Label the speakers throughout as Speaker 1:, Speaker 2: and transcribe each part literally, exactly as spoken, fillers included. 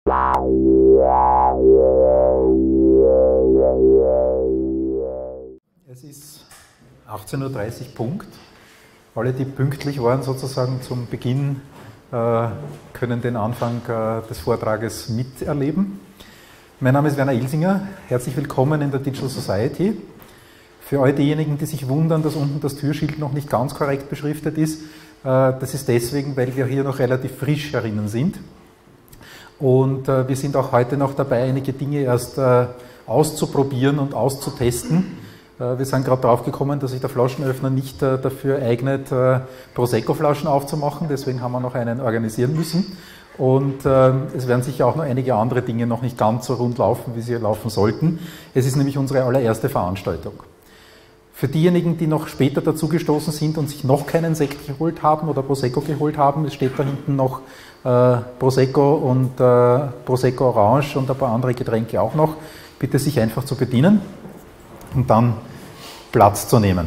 Speaker 1: Es ist achtzehn Uhr dreißig Punkt. Alle, die pünktlich waren sozusagen zum Beginn, äh, können den Anfang äh, des Vortrages miterleben. Mein Name ist Werner Ilsinger. Herzlich willkommen in der Digital Society. Für all diejenigen, die sich wundern, dass unten das Türschild noch nicht ganz korrekt beschriftet ist, äh, das ist deswegen, weil wir hier noch relativ frisch herinnen sind. Und äh, wir sind auch heute noch dabei, einige Dinge erst äh, auszuprobieren und auszutesten. Äh, wir sind gerade drauf gekommen, dass sich der Flaschenöffner nicht äh, dafür eignet, äh, Prosecco-Flaschen aufzumachen. Deswegen haben wir noch einen organisieren müssen. Und äh, es werden sicher auch noch einige andere Dinge noch nicht ganz so rund laufen, wie sie laufen sollten. Es ist nämlich unsere allererste Veranstaltung. Für diejenigen, die noch später dazugestoßen sind und sich noch keinen Sekt geholt haben oder Prosecco geholt haben, es steht da hinten noch äh, Prosecco und äh, Prosecco Orange und ein paar andere Getränke auch noch. Bitte sich einfach zu bedienen und dann Platz zu nehmen.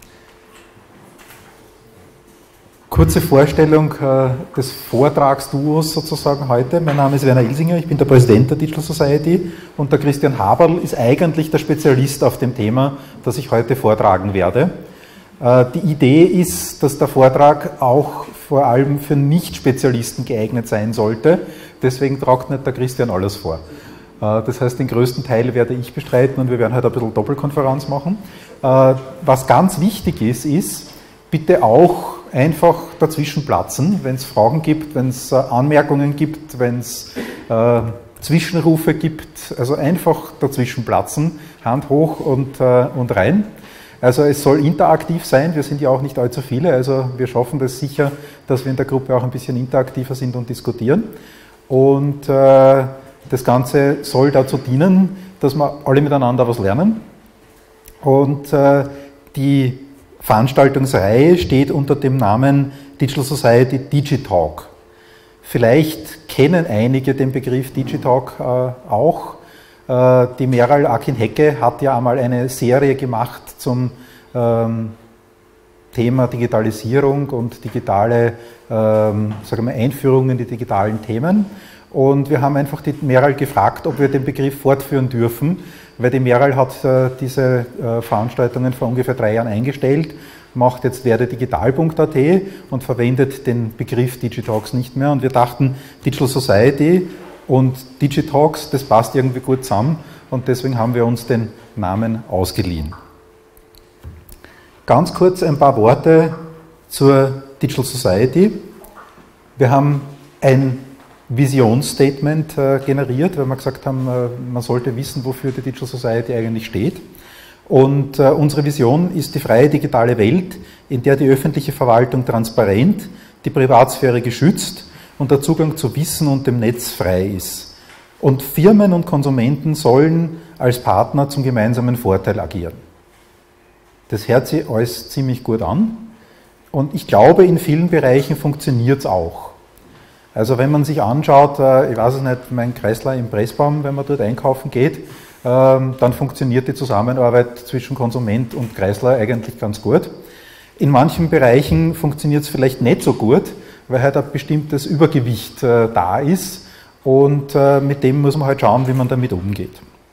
Speaker 1: Kurze Vorstellung äh, des Vortragsduos sozusagen heute. Mein Name ist Werner Ilsinger, ich bin der Präsident der Digital Society und der Christian Haberl ist eigentlich der Spezialist auf dem Thema, das ich heute vortragen werde. Äh, die Idee ist, dass der Vortrag auch vor allem für Nicht-Spezialisten geeignet sein sollte. Deswegen tragt nicht der Christian alles vor. Äh, das heißt, den größten Teil werde ich bestreiten und wir werden heute ein bisschen Doppelkonferenz machen. Äh, was ganz wichtig ist, ist, bitte auch einfach dazwischen platzen, wenn es Fragen gibt, wenn es äh, Anmerkungen gibt, wenn es äh, Zwischenrufe gibt, also einfach dazwischen platzen, Hand hoch und, äh, und rein. Also es soll interaktiv sein, wir sind ja auch nicht allzu viele, also wir schaffen das sicher, dass wir in der Gruppe auch ein bisschen interaktiver sind und diskutieren. Und äh, das Ganze soll dazu dienen, dass wir alle miteinander was lernen. Und äh, die Veranstaltungsreihe steht unter dem Namen Digital Society Digitalk. Vielleicht kennen einige den Begriff Digitalk äh, auch. Äh, die Meral Akin-Hecke hat ja einmal eine Serie gemacht zum ähm, Thema Digitalisierung und digitale ähm, sagen wir, Einführung in die digitalen Themen. Und wir haben einfach die Meral gefragt, ob wir den Begriff fortführen dürfen, weil die Meral hat äh, diese äh, Veranstaltungen vor ungefähr drei Jahren eingestellt, macht jetzt werdedigital punkt at und verwendet den Begriff Digitalks nicht mehr. Und wir dachten, Digital Society und Digitalks, das passt irgendwie gut zusammen und deswegen haben wir uns den Namen ausgeliehen. Ganz kurz ein paar Worte zur Digital Society. Wir haben ein Visionsstatement äh, generiert, weil wir gesagt haben, äh, man sollte wissen, wofür die Digital Society eigentlich steht. Und äh, unsere Vision ist die freie digitale Welt, in der die öffentliche Verwaltung transparent, die Privatsphäre geschützt und der Zugang zu Wissen und dem Netz frei ist. Und Firmen und Konsumenten sollen als Partner zum gemeinsamen Vorteil agieren. Das hört sich alles ziemlich gut an und ich glaube, in vielen Bereichen funktioniert es auch. Also wenn man sich anschaut, ich weiß es nicht, mein Kreisler im Pressbaum, wenn man dort einkaufen geht, dann funktioniert die Zusammenarbeit zwischen Konsument und Kreisler eigentlich ganz gut. In manchen Bereichen funktioniert es vielleicht nicht so gut, weil halt ein bestimmtes Übergewicht da ist und mit dem muss man halt schauen, wie man damit umgeht.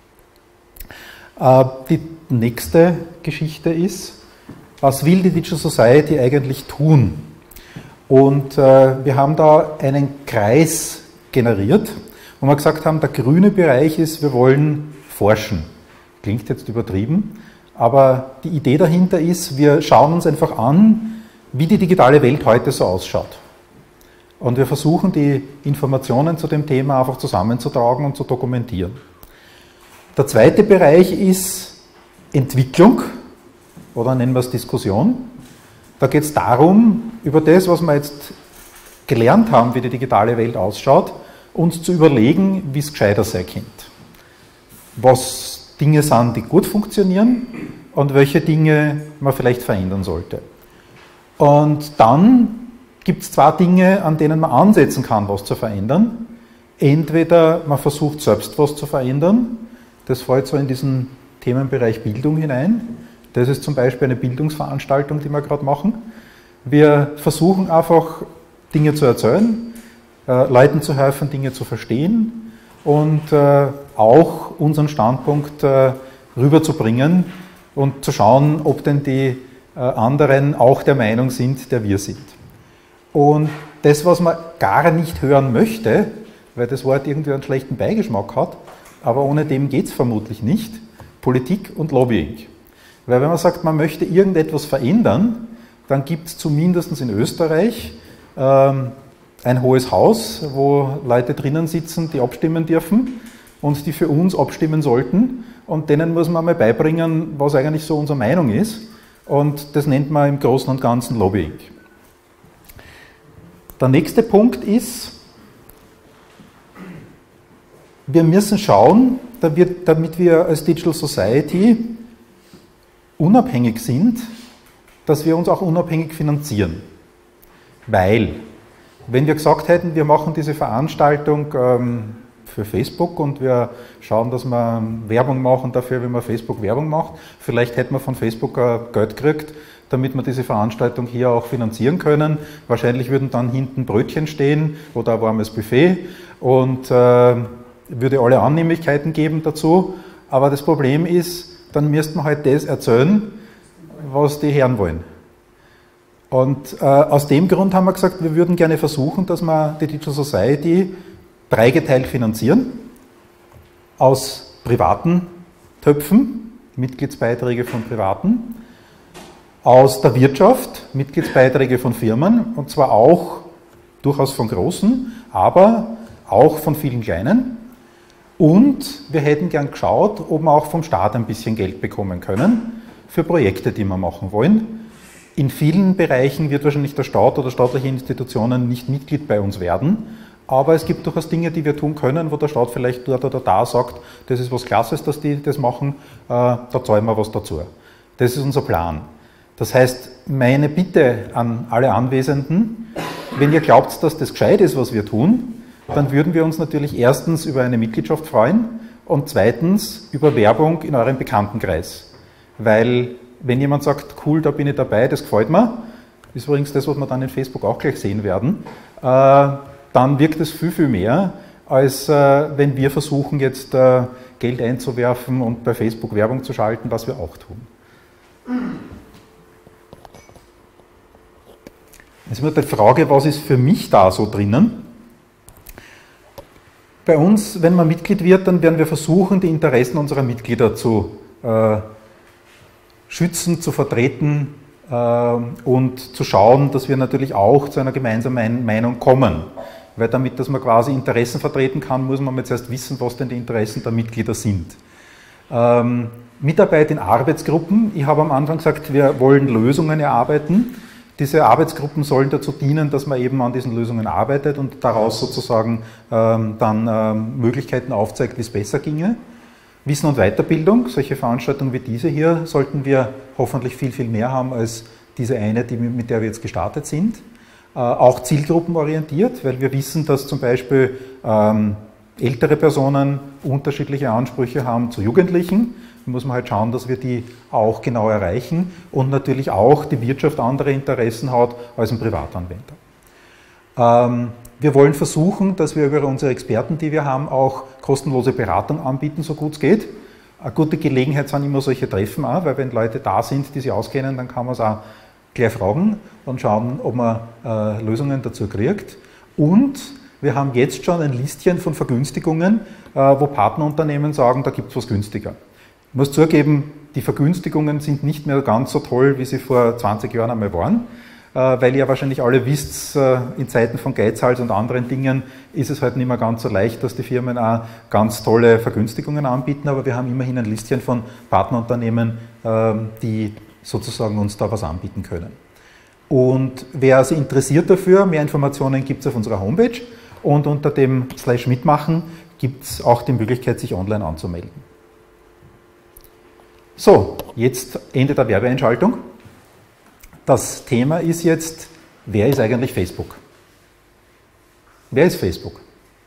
Speaker 1: Die nächste Geschichte ist, was will die Digital Society eigentlich tun? Und äh, wir haben da einen Kreis generiert, wo wir gesagt haben, der grüne Bereich ist, wir wollen forschen. Klingt jetzt übertrieben, aber die Idee dahinter ist, wir schauen uns einfach an, wie die digitale Welt heute so ausschaut. Und wir versuchen, die Informationen zu dem Thema einfach zusammenzutragen und zu dokumentieren. Der zweite Bereich ist Entwicklung, oder nennen wir es Diskussion. Da geht es darum, über das, was wir jetzt gelernt haben, wie die digitale Welt ausschaut, uns zu überlegen, wie es gescheiter sein könnte. Was Dinge sind, die gut funktionieren und welche Dinge man vielleicht verändern sollte. Und dann gibt es zwei Dinge, an denen man ansetzen kann, was zu verändern. Entweder man versucht selbst was zu verändern, das fällt so in diesen Themenbereich Bildung hinein. Das ist zum Beispiel eine Bildungsveranstaltung, die wir gerade machen. Wir versuchen einfach, Dinge zu erzählen, äh, Leuten zu helfen, Dinge zu verstehen. und äh, auch unseren Standpunkt äh, rüberzubringen und zu schauen, ob denn die äh, anderen auch der Meinung sind, der wir sind. Und das, was man gar nicht hören möchte, weil das Wort irgendwie einen schlechten Beigeschmack hat, aber ohne dem geht es vermutlich nicht, Politik und Lobbying. Weil wenn man sagt, man möchte irgendetwas verändern, dann gibt es zumindest in Österreich ähm, ein hohes Haus, wo Leute drinnen sitzen, die abstimmen dürfen und die für uns abstimmen sollten. Und denen muss man mal beibringen, was eigentlich so unsere Meinung ist. Und das nennt man im Großen und Ganzen Lobbying. Der nächste Punkt ist, wir müssen schauen, damit wir als Digital Society unabhängig sind, dass wir uns auch unabhängig finanzieren. Weil, wenn wir gesagt hätten, wir machen diese Veranstaltung ähm, für Facebook und wir schauen, dass wir Werbung machen dafür, wenn man Facebook Werbung macht, vielleicht hätten wir von Facebook äh, Geld gekriegt, damit wir diese Veranstaltung hier auch finanzieren können. Wahrscheinlich würden dann hinten Brötchen stehen oder ein warmes Buffet und äh, würde alle Annehmlichkeiten geben dazu. Aber das Problem ist, dann müsste man halt das erzählen, was die Herren wollen. Und äh, aus dem Grund haben wir gesagt, wir würden gerne versuchen, dass wir die Digital Society dreigeteilt finanzieren, aus privaten Töpfen, Mitgliedsbeiträge von Privaten, aus der Wirtschaft, Mitgliedsbeiträge von Firmen, und zwar auch durchaus von großen, aber auch von vielen kleinen. Und wir hätten gern geschaut, ob wir auch vom Staat ein bisschen Geld bekommen können für Projekte, die wir machen wollen. In vielen Bereichen wird wahrscheinlich der Staat oder staatliche Institutionen nicht Mitglied bei uns werden, aber es gibt durchaus Dinge, die wir tun können, wo der Staat vielleicht dort oder da sagt, das ist was Klasses, dass die das machen, äh, da zahlen wir was dazu. Das ist unser Plan. Das heißt, meine Bitte an alle Anwesenden, wenn ihr glaubt, dass das gescheit ist, was wir tun, dann würden wir uns natürlich erstens über eine Mitgliedschaft freuen und zweitens über Werbung in eurem Bekanntenkreis. Weil, wenn jemand sagt, cool, da bin ich dabei, das gefällt mir, ist übrigens das, was wir dann in Facebook auch gleich sehen werden, äh, dann wirkt es viel, viel mehr, als äh, wenn wir versuchen, jetzt äh, Geld einzuwerfen und bei Facebook Werbung zu schalten, was wir auch tun. Jetzt ist mir die Frage, was ist für mich da so drinnen? Bei uns, wenn man Mitglied wird, dann werden wir versuchen, die Interessen unserer Mitglieder zu äh, schützen, zu vertreten äh, und zu schauen, dass wir natürlich auch zu einer gemeinsamen Meinung kommen. Weil damit, dass man quasi Interessen vertreten kann, muss man jetzt erst wissen, was denn die Interessen der Mitglieder sind. Ähm, Mitarbeit in Arbeitsgruppen. Ich habe am Anfang gesagt, wir wollen Lösungen erarbeiten. Diese Arbeitsgruppen sollen dazu dienen, dass man eben an diesen Lösungen arbeitet und daraus sozusagen ähm, dann ähm, Möglichkeiten aufzeigt, wie es besser ginge. Wissen und Weiterbildung, solche Veranstaltungen wie diese hier sollten wir hoffentlich viel, viel mehr haben als diese eine, die, mit der wir jetzt gestartet sind. Äh, auch zielgruppenorientiert, weil wir wissen, dass zum Beispiel ähm, ältere Personen unterschiedliche Ansprüche haben zu Jugendlichen. Da muss man halt schauen, dass wir die auch genau erreichen und natürlich auch die Wirtschaft andere Interessen hat als ein Privatanwender. Ähm, wir wollen versuchen, dass wir über unsere Experten, die wir haben, auch kostenlose Beratung anbieten, so gut es geht. Eine gute Gelegenheit sind immer solche Treffen auch, weil wenn Leute da sind, die sich auskennen, dann kann man es auch gleich fragen und schauen, ob man äh, Lösungen dazu kriegt. Und wir haben jetzt schon ein Listchen von Vergünstigungen, äh, wo Partnerunternehmen sagen, da gibt es was günstiger. Ich muss zugeben, die Vergünstigungen sind nicht mehr ganz so toll, wie sie vor zwanzig Jahren einmal waren, weil ihr ja wahrscheinlich alle wisst, in Zeiten von Geizhals und anderen Dingen ist es halt nicht mehr ganz so leicht, dass die Firmen auch ganz tolle Vergünstigungen anbieten, aber wir haben immerhin ein Listchen von Partnerunternehmen, die sozusagen uns da was anbieten können. Und wer sich interessiert dafür, mehr Informationen gibt es auf unserer Homepage und unter dem Slash mitmachen gibt es auch die Möglichkeit, sich online anzumelden. So, jetzt Ende der Werbeeinschaltung. Das Thema ist jetzt, wer ist eigentlich Facebook? Wer ist Facebook?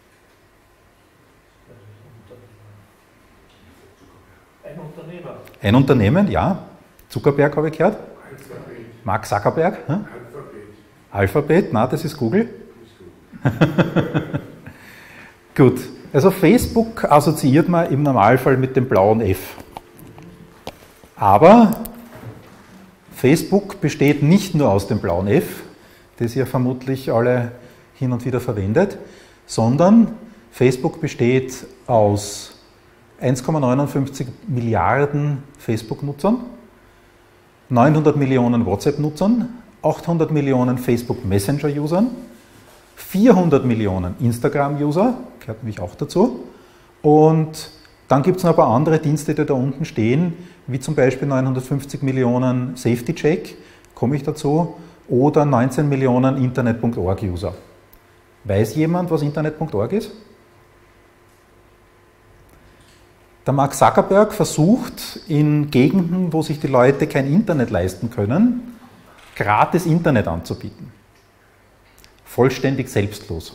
Speaker 2: Ein Unternehmer.
Speaker 1: Ein Unternehmen, ja. Zuckerberg habe ich gehört.
Speaker 2: Alphabet.
Speaker 1: Mark Zuckerberg. Hm?
Speaker 2: Alphabet.
Speaker 1: Alphabet, na, das ist Google. Das ist Google. Gut. Also Facebook assoziiert man im Normalfall mit dem blauen F. Aber Facebook besteht nicht nur aus dem blauen F, das ihr vermutlich alle hin und wieder verwendet, sondern Facebook besteht aus eins Komma neunundfünfzig Milliarden Facebook-Nutzern, neunhundert Millionen WhatsApp-Nutzern, achthundert Millionen Facebook-Messenger-Usern, vierhundert Millionen Instagram-User, gehört nämlich auch dazu, und dann gibt es noch ein paar andere Dienste, die da unten stehen, wie zum Beispiel neunhundertfünfzig Millionen Safety-Check, komme ich dazu, oder neunzehn Millionen Internet Punkt org-User. Weiß jemand, was Internet Punkt org ist? Der Mark Zuckerberg versucht in Gegenden, wo sich die Leute kein Internet leisten können, gratis Internet anzubieten. Vollständig selbstlos.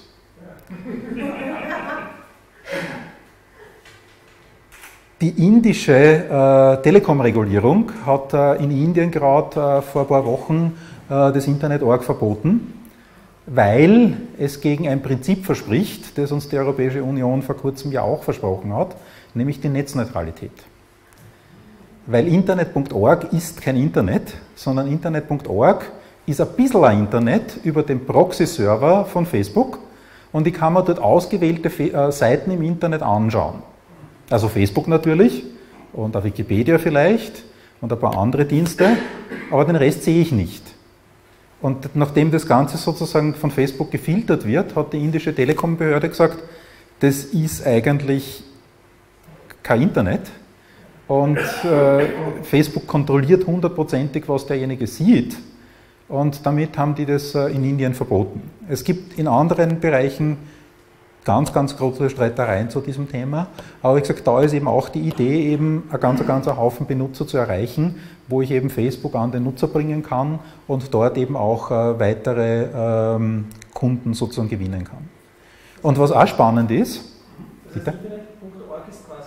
Speaker 1: Die indische äh, Telekom-Regulierung hat äh, in Indien gerade äh, vor ein paar Wochen äh, das Internet Punkt org verboten, weil es gegen ein Prinzip verspricht, das uns die Europäische Union vor kurzem ja auch versprochen hat, nämlich die Netzneutralität. Weil Internet Punkt org ist kein Internet, sondern Internet Punkt org ist ein bisschen ein Internet über den Proxy-Server von Facebook und ich kann mir dort ausgewählte äh, Seiten im Internet anschauen. Also Facebook natürlich und auch Wikipedia vielleicht und ein paar andere Dienste, aber den Rest sehe ich nicht. Und nachdem das Ganze sozusagen von Facebook gefiltert wird, hat die indische Telekom-Behörde gesagt, das ist eigentlich kein Internet und äh, Facebook kontrolliert hundertprozentig, was derjenige sieht und damit haben die das äh, in Indien verboten. Es gibt in anderen Bereichen ganz, ganz große Streitereien zu diesem Thema, aber wie gesagt, da ist eben auch die Idee, eben ein ganz, ganz Haufen Benutzer zu erreichen, wo ich eben Facebook an den Nutzer bringen kann und dort eben auch äh, weitere ähm, Kunden sozusagen gewinnen kann. Und was auch spannend ist, bitte?
Speaker 3: Internet Punkt org ist quasi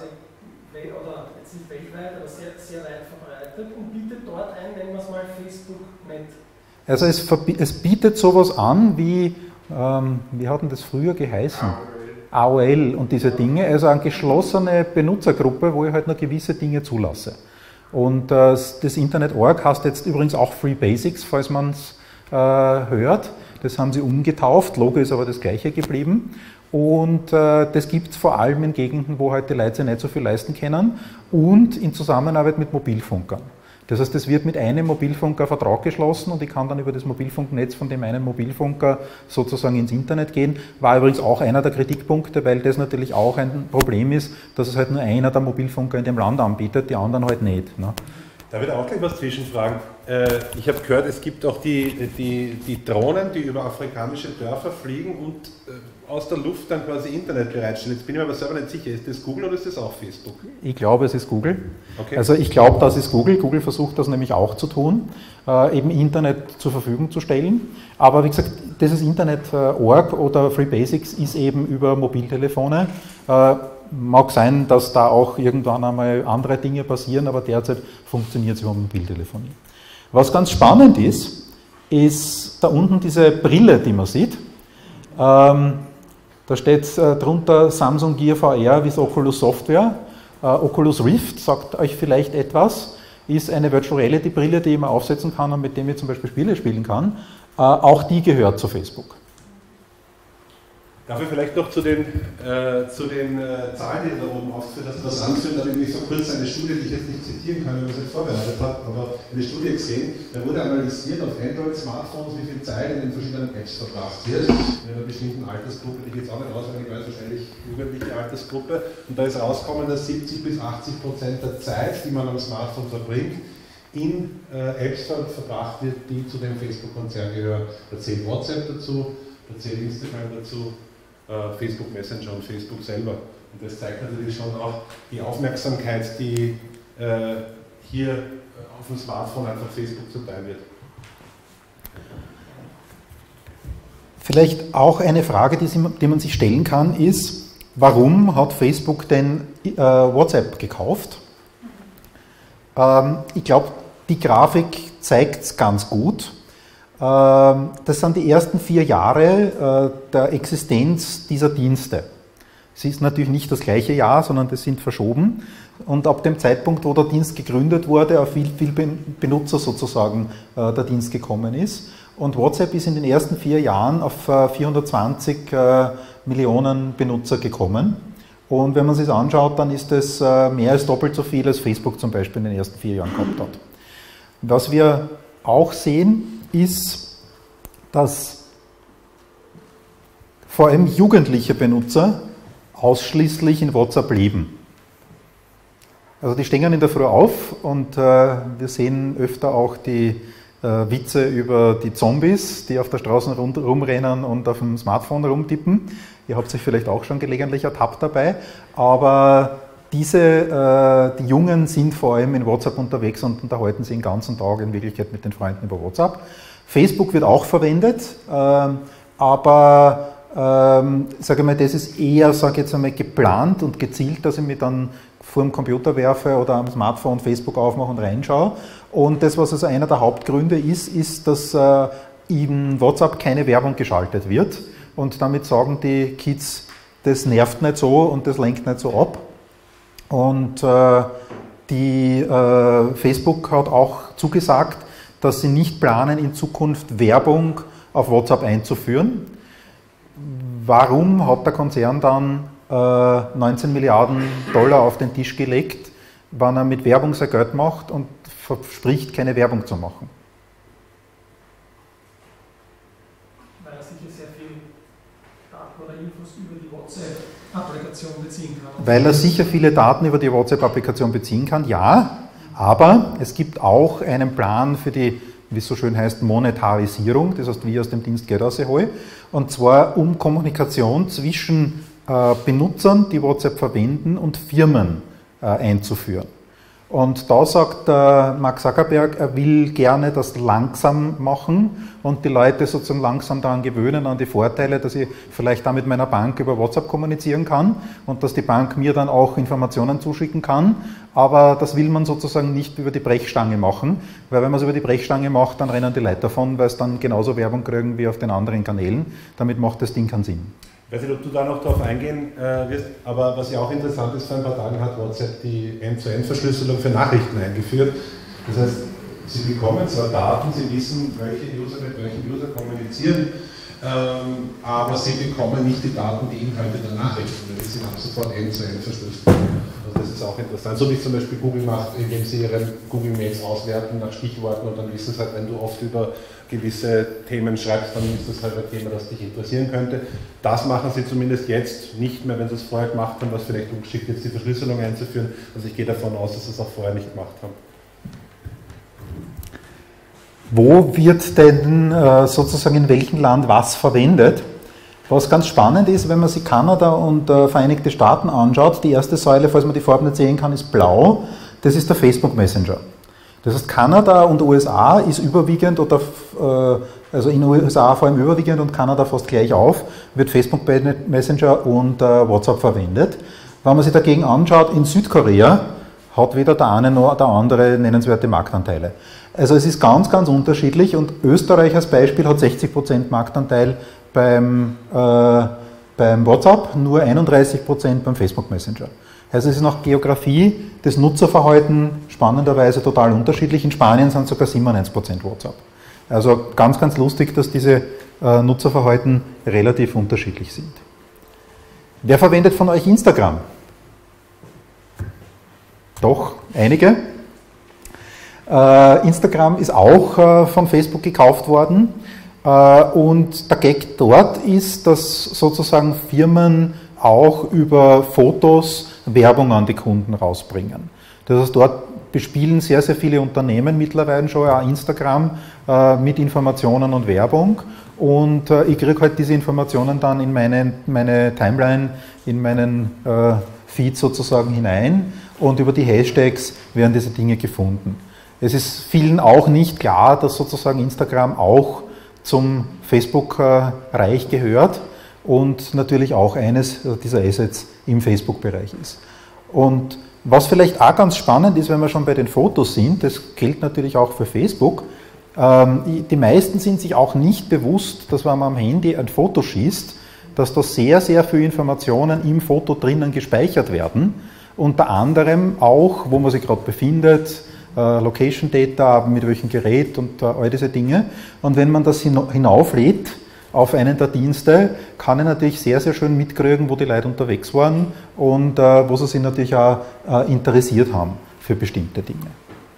Speaker 3: oder jetzt nicht weltweit, aber sehr, sehr weit verbreitet und bietet dort ein, nennen wir es mal Facebook nennt.
Speaker 1: Also es, es bietet sowas an wie, ähm, wie hat denn das früher geheißen? A O L und diese Dinge, also eine geschlossene Benutzergruppe, wo ich halt nur gewisse Dinge zulasse. Und äh, das Internet Punkt org heißt jetzt übrigens auch Free Basics, falls man es äh, hört. Das haben sie umgetauft, Logo ist aber das gleiche geblieben. Und äh, das gibt es vor allem in Gegenden, wo halt die Leute sich nicht so viel leisten können und in Zusammenarbeit mit Mobilfunkern. Das heißt, es wird mit einem Mobilfunker Vertrag geschlossen und ich kann dann über das Mobilfunknetz von dem einen Mobilfunker sozusagen ins Internet gehen. War übrigens auch einer der Kritikpunkte, weil das natürlich auch ein Problem ist, dass es halt nur einer der Mobilfunker in dem Land anbietet, die anderen halt nicht. Ne?
Speaker 4: Da wird auch gleich was zwischenfragen. Ich habe gehört, es gibt auch die, die, die Drohnen, die über afrikanische Dörfer fliegen und aus der Luft dann quasi Internet bereitstellen. Jetzt bin ich mir aber selber nicht sicher, ist das Google oder ist das auch Facebook?
Speaker 1: Ich glaube, es ist Google.
Speaker 4: Okay.
Speaker 1: Also ich glaube, das ist Google. Google versucht das nämlich auch zu tun, äh, eben Internet zur Verfügung zu stellen. Aber wie gesagt, dieses Internet Punkt org oder Free Basics ist eben über Mobiltelefone. Äh, mag sein, dass da auch irgendwann einmal andere Dinge passieren, aber derzeit funktioniert es über Mobiltelefonie. Was ganz spannend ist, ist da unten diese Brille, die man sieht. Ähm, Da steht äh, drunter Samsung Gear V R with Oculus Software. Äh, Oculus Rift sagt euch vielleicht etwas, ist eine Virtual Reality Brille, die man aufsetzen kann und mit dem ich zum Beispiel Spiele spielen kann. Äh, auch die gehört zu Facebook.
Speaker 4: Darf ich vielleicht noch zu den, äh, zu den äh, Zahlen, die da oben aufgeführt hast, was anführen, da habe ich so kurz eine Studie, die ich jetzt nicht zitieren kann, wenn man es jetzt vorbereitet hat, aber eine Studie gesehen, da wurde analysiert auf Android-Smartphones, wie viel Zeit in den verschiedenen Apps verbracht wird, in einer bestimmten Altersgruppe, die ich jetzt auch nicht auswendig weiß, wahrscheinlich jugendliche Altersgruppe, und da ist rausgekommen, dass siebzig bis achtzig Prozent der Zeit, die man am Smartphone verbringt, in äh, Apps verbracht wird, die zu dem Facebook-Konzern gehören. Da zählt WhatsApp dazu, da zählt Instagram dazu, Facebook Messenger und Facebook selber. Und das zeigt natürlich schon auch die Aufmerksamkeit, die äh, hier auf dem Smartphone einfach Facebook zuteil wird.
Speaker 1: Vielleicht auch eine Frage, die, sie, die man sich stellen kann, ist, warum hat Facebook denn äh, WhatsApp gekauft? Ähm, ich glaube, die Grafik zeigt es ganz gut. Das sind die ersten vier Jahre der Existenz dieser Dienste. Es ist natürlich nicht das gleiche Jahr, sondern das sind verschoben. Und ab dem Zeitpunkt, wo der Dienst gegründet wurde, auf viel, viel Benutzer sozusagen äh, der Dienst gekommen ist. Und WhatsApp ist in den ersten vier Jahren auf äh, vierhundertzwanzig äh, Millionen Benutzer gekommen. Und wenn man sich das anschaut, dann ist das äh, mehr als doppelt so viel, als Facebook zum Beispiel in den ersten vier Jahren gehabt hat. Was wir auch sehen, ist, dass vor allem jugendliche Benutzer ausschließlich in WhatsApp leben. Also die stehen in der Früh auf und äh, wir sehen öfter auch die äh, Witze über die Zombies, die auf der Straße rum, rumrennen und auf dem Smartphone rumtippen. Ihr habt sich vielleicht auch schon gelegentlich ertappt dabei, aber diese, äh, die Jungen sind vor allem in WhatsApp unterwegs und unterhalten sich den ganzen Tag in Wirklichkeit mit den Freunden über WhatsApp. Facebook wird auch verwendet, äh, aber ähm, sage mal, das ist eher, sage ich jetzt einmal, geplant und gezielt, dass ich mich dann vor dem Computer werfe oder am Smartphone Facebook aufmache und reinschaue. Und das, was also einer der Hauptgründe ist, ist, dass äh, in WhatsApp keine Werbung geschaltet wird. Und damit sagen die Kids, das nervt nicht so und das lenkt nicht so ab. Und äh, die, äh, Facebook hat auch zugesagt, dass sie nicht planen, in Zukunft Werbung auf WhatsApp einzuführen. Warum hat der Konzern dann äh, neunzehn Milliarden Dollar auf den Tisch gelegt, wenn er mit Werbung sein Geld macht und verspricht, keine Werbung zu machen?
Speaker 3: Weil er sicher sehr viel Daten oder Infos über die WhatsApp-Applikation beziehen kann.
Speaker 1: Weil er sicher viele Daten über die WhatsApp-Applikation beziehen kann, ja, aber es gibt auch einen Plan für die, wie es so schön heißt, Monetarisierung, das heißt, wie ich aus dem Dienst Geld raushole, und zwar um Kommunikation zwischen äh, Benutzern, die WhatsApp verwenden, und Firmen äh, einzuführen. Und da sagt äh, Mark Zuckerberg, er will gerne das langsam machen und die Leute sozusagen langsam daran gewöhnen, an die Vorteile, dass ich vielleicht da mit meiner Bank über WhatsApp kommunizieren kann und dass die Bank mir dann auch Informationen zuschicken kann. Aber das will man sozusagen nicht über die Brechstange machen, weil wenn man es über die Brechstange macht, dann rennen die Leute davon, weil es dann genauso Werbung kriegen wie auf den anderen Kanälen. Damit macht das Ding keinen Sinn.
Speaker 4: Ich weiß nicht, ob du da noch darauf eingehen äh, wirst, aber was ja auch interessant ist, vor ein paar Tagen hat WhatsApp die End-zu-End-Verschlüsselung für Nachrichten eingeführt. Das heißt, sie bekommen zwar Daten, sie wissen, welche User mit welchen User kommunizieren, ähm, aber sie bekommen nicht die Daten, die Inhalte der Nachrichten, weil sie haben sofort End-zu-End verschlüsselt. Also das ist auch interessant, so wie es zum Beispiel Google macht, indem sie ihre Google Mails auswerten nach Stichworten und dann wissen sie halt, wenn du oft über gewisse Themen schreibst, dann ist das halt ein Thema, das dich interessieren könnte. Das machen sie zumindest jetzt nicht mehr, wenn sie es vorher gemacht haben, was vielleicht umgeschickt jetzt die Verschlüsselung einzuführen. Also ich gehe davon aus, dass sie es auch vorher nicht gemacht haben.
Speaker 1: Wo wird denn äh, sozusagen in welchem Land was verwendet? Was ganz spannend ist, wenn man sich Kanada und äh, Vereinigte Staaten anschaut, die erste Säule, falls man die Farben nicht sehen kann, ist blau. Das ist der Facebook Messenger. Das heißt, Kanada und U S A ist überwiegend, oder äh, also in den U S A vor allem überwiegend und Kanada fast gleich auf, wird Facebook Messenger und äh, WhatsApp verwendet. Wenn man sich dagegen anschaut, in Südkorea hat weder der eine noch der andere nennenswerte Marktanteile. Also es ist ganz, ganz unterschiedlich und Österreich als Beispiel hat sechzig Prozent Marktanteil beim, äh, beim WhatsApp, nur einunddreißig Prozent beim Facebook Messenger. Also es ist nach Geografie das Nutzerverhalten spannenderweise total unterschiedlich. In Spanien sind sogar siebenundneunzig Prozent WhatsApp. Also ganz, ganz lustig, dass diese äh, Nutzerverhalten relativ unterschiedlich sind. Wer verwendet von euch Instagram? Doch, einige. Äh, Instagram ist auch äh, von Facebook gekauft worden. Äh, und der Gag dort ist, dass sozusagen Firmen auch über Fotos Werbung an die Kunden rausbringen. Das heißt, dort bespielen sehr, sehr viele Unternehmen mittlerweile schon auch Instagram äh, mit Informationen und Werbung und äh, ich kriege halt diese Informationen dann in meine, meine Timeline, in meinen äh, Feed sozusagen hinein und über die Hashtags werden diese Dinge gefunden. Es ist vielen auch nicht klar, dass sozusagen Instagram auch zum Facebook-Reich gehört und natürlich auch eines dieser Assets im Facebook-Bereich ist. Und was vielleicht auch ganz spannend ist, wenn wir schon bei den Fotos sind, das gilt natürlich auch für Facebook, ähm, die meisten sind sich auch nicht bewusst, dass wenn man am Handy ein Foto schießt, dass da sehr, sehr viele Informationen im Foto drinnen gespeichert werden. Unter anderem auch, wo man sich gerade befindet, äh, Location Data, mit welchem Gerät und äh, all diese Dinge. Und wenn man das hinauflädt auf einen der Dienste, kann ich natürlich sehr, sehr schön mitkriegen, wo die Leute unterwegs waren und äh, wo sie sich natürlich auch äh, interessiert haben für bestimmte Dinge.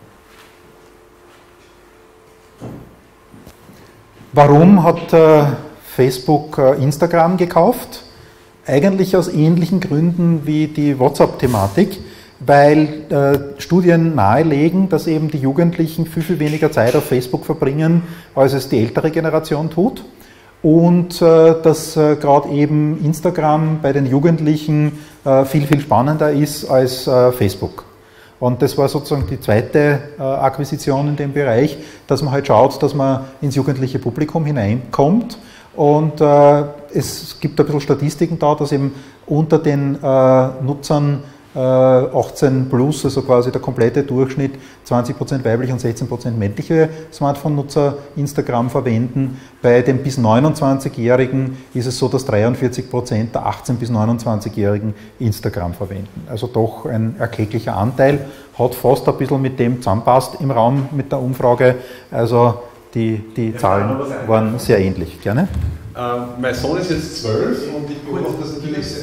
Speaker 1: Warum hat äh, Facebook äh, Instagram gekauft? Eigentlich aus ähnlichen Gründen wie die WhatsApp-Thematik, weil äh, Studien nahelegen, dass eben die Jugendlichen viel, viel weniger Zeit auf Facebook verbringen, als es die ältere Generation tut. Und äh, dass äh, gerade eben Instagram bei den Jugendlichen äh, viel, viel spannender ist als äh, Facebook. Und das war sozusagen die zweite äh, Akquisition in dem Bereich, dass man halt schaut, dass man ins jugendliche Publikum hineinkommt. Und äh, es gibt ein bisschen Statistiken da, dass eben unter den äh, Nutzern äh, achtzehn plus, also quasi der komplette Durchschnitt, zwanzig Prozent weibliche und sechzehn Prozent männliche Smartphone-Nutzer Instagram verwenden. Bei den bis neunundzwanzigjährigen ist es so, dass dreiundvierzig Prozent der achtzehn bis neunundzwanzigjährigen Instagram verwenden. Also doch ein erklecklicher Anteil, hat fast ein bisschen mit dem zusammenpasst im Raum mit der Umfrage. Also die, die Zahlen waren sehr ähnlich. Gerne?
Speaker 4: Ähm, mein Sohn ist jetzt zwölf und ich beobachte das natürlich sehr.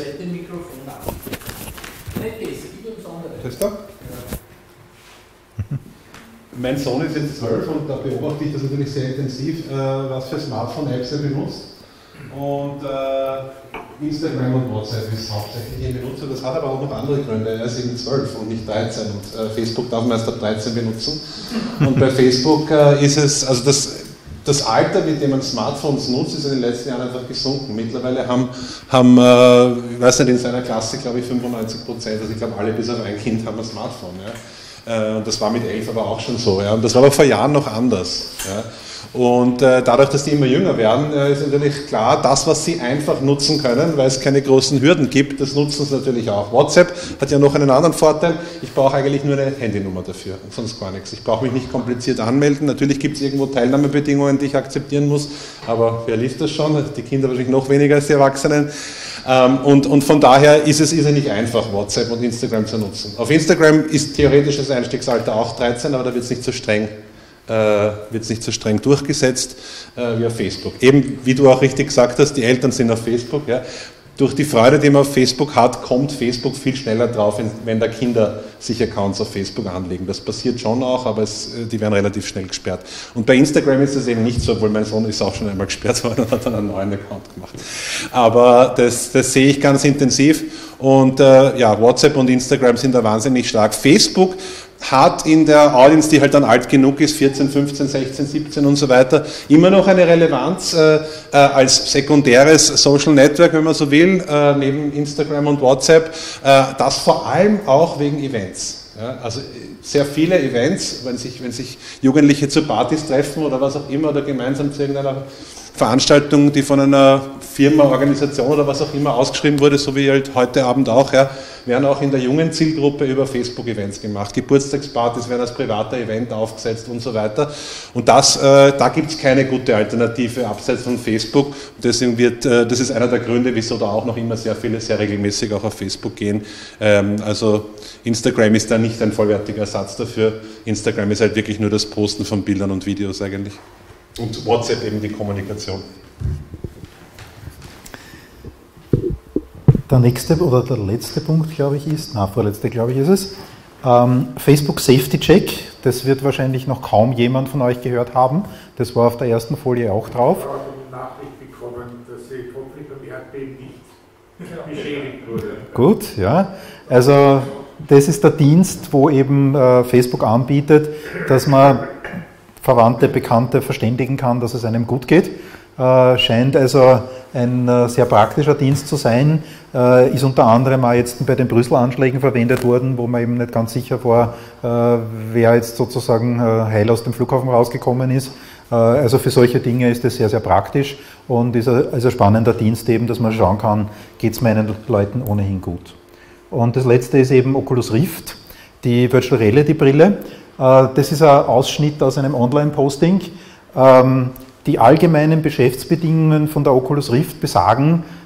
Speaker 4: Das da? Mein Sohn ist jetzt zwölf und da beobachte ich das natürlich sehr intensiv, äh, was für Smartphone-Apps er benutzt. Und äh, Instagram und WhatsApp ist hauptsächlich ihn benutzt. Das hat aber auch noch andere Gründe. Er ist eben zwölf und nicht dreizehn und äh, Facebook darf man erst ab dreizehn benutzen. Und bei Facebook äh, ist es, also das, das Alter, mit dem man Smartphones nutzt, ist in den letzten Jahren einfach gesunken. Mittlerweile haben, haben äh, ich weiß nicht, in seiner Klasse, glaube ich, fünfundneunzig Prozent, also ich glaube, alle bis auf ein Kind haben ein Smartphone. Ja. Äh, und das war mit elf aber auch schon so. Ja. Und das war aber vor Jahren noch anders. Ja. Und äh, dadurch, dass die immer jünger werden, äh, ist natürlich klar, das, was sie einfach nutzen können, weil es keine großen Hürden gibt, das nutzen sie natürlich auch. WhatsApp hat ja noch einen anderen Vorteil, ich brauche eigentlich nur eine Handynummer dafür, sonst gar nichts. Ich brauche mich nicht kompliziert anmelden, natürlich gibt es irgendwo Teilnahmebedingungen, die ich akzeptieren muss, aber wer liest das schon? Die Kinder wahrscheinlich noch weniger als die Erwachsenen. Ähm, und, und von daher ist es, ist es nicht einfach, WhatsApp und Instagram zu nutzen. Auf Instagram ist theoretisches Einstiegsalter auch dreizehn, aber da wird es nicht so streng. Äh, wird es nicht so streng durchgesetzt äh, wie auf Facebook. Eben, wie du auch richtig gesagt hast, die Eltern sind auf Facebook. Ja. Durch die Freude, die man auf Facebook hat, kommt Facebook viel schneller drauf, wenn da Kinder sich Accounts auf Facebook anlegen. Das passiert schon auch, aber es, die werden relativ schnell gesperrt. Und bei Instagram ist es eben nicht so, obwohl mein Sohn ist auch schon einmal gesperrt worden und hat dann einen neuen Account gemacht. Aber das, das sehe ich ganz intensiv. Und äh, ja, WhatsApp und Instagram sind da wahnsinnig stark. Facebook hat in der Audience, die halt dann alt genug ist, vierzehn, fünfzehn, sechzehn, siebzehn und so weiter, immer noch eine Relevanz äh, äh, als sekundäres Social Network, wenn man so will, äh, neben Instagram und WhatsApp, äh, das vor allem auch wegen Events. Ja, also sehr viele Events, wenn sich, wenn sich Jugendliche zu Partys treffen oder was auch immer oder gemeinsam zu irgendeiner Veranstaltung, die von einer Firma, Organisation oder was auch immer ausgeschrieben wurde, so wie halt heute Abend auch, ja, werden auch in der jungen Zielgruppe über Facebook-Events gemacht. Geburtstagspartys werden als privater Event aufgesetzt und so weiter. Und das, äh, da gibt es keine gute Alternative abseits von Facebook. Und deswegen wird, äh, das ist einer der Gründe, wieso da auch noch immer sehr viele sehr regelmäßig auch auf Facebook gehen. Ähm, also Instagram ist da nicht ein vollwertiger Ersatz dafür. Instagram ist halt wirklich nur das Posten von Bildern und Videos eigentlich. Und WhatsApp eben die Kommunikation.
Speaker 1: Der nächste oder der letzte Punkt, glaube ich, ist, na, vorletzte, glaube ich, ist es, ähm, Facebook Safety Check. Das wird wahrscheinlich noch kaum jemand von euch gehört haben. Das war auf der ersten Folie auch drauf.
Speaker 2: Ich habe eine Nachricht bekommen, dass die Konflikt am Erdbeben nicht beschädigt wurde.
Speaker 1: Gut, ja. Also das ist der Dienst, wo eben äh, Facebook anbietet, dass man Verwandte, Bekannte verständigen kann, dass es einem gut geht. Äh, scheint also ein äh, sehr praktischer Dienst zu sein, äh, ist unter anderem auch jetzt bei den Brüssel-Anschlägen verwendet worden, wo man eben nicht ganz sicher war, äh, wer jetzt sozusagen äh, heil aus dem Flughafen rausgekommen ist. Äh, also für solche Dinge ist das sehr, sehr praktisch und ist ein, also ein spannender Dienst eben, dass man schauen kann, geht es meinen Leuten ohnehin gut. Und das letzte ist eben Oculus Rift, die Virtual Reality Brille. Das ist ein Ausschnitt aus einem Online-Posting. Die allgemeinen Geschäftsbedingungen von der Oculus Rift besagen,